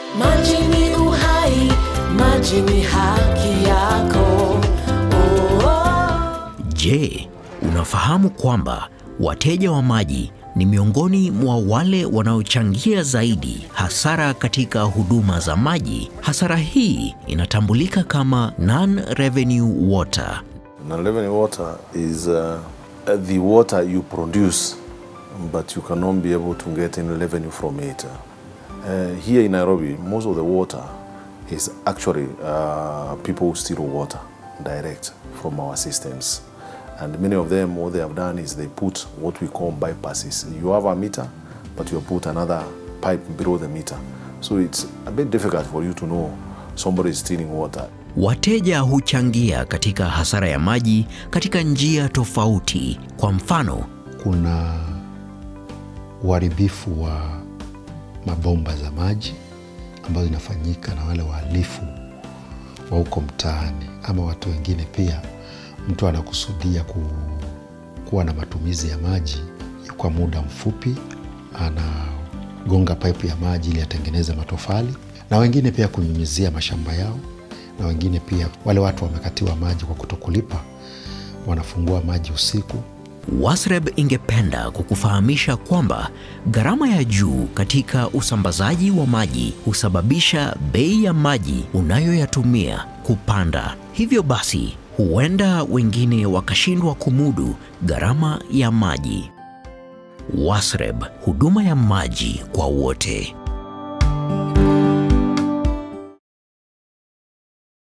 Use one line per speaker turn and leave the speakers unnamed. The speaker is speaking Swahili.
Maji ni uhai, maji ni haki yako.
Je, unafahamu kwamba wateja wa maji ni miongoni mwa wale wanaochangia zaidi hasara katika huduma za maji? Hasara hii inatambulika kama non-revenue water.
Non-revenue water is the water you produce, but you cannot be able to get any revenue from it. Here in Nairobi, most of the water is actually people who steal water direct from our systems. And many of them, what they have done is they put what we call bypasses. You have a meter, but you put another pipe below the meter. So it's a bit difficult for you to know somebody is stealing water.
Wateja huchangia katika hasara ya maji katika njia tofauti. Kwa mfano,
kuna uharibifu wa mabomba za maji ambazo inafanyika na wale wahalifu wa huko mtaani, ama watu wengine pia. Mtu anakusudia kuwa na matumizi ya maji kwa muda mfupi, anagonga pipe ya maji ili atengeneze matofali, na wengine pia kunyunyizia mashamba yao, na wengine pia wale watu wamekatiwa maji kwa kutokulipa, wanafungua maji usiku.
WASREB ingependa kukufahamisha kwamba gharama ya juu katika usambazaji wa maji husababisha bei ya maji unayoyatumia kupanda. Hivyo basi, huenda wengine wakashindwa kumudu gharama ya maji. WASREB, huduma ya maji kwa wote.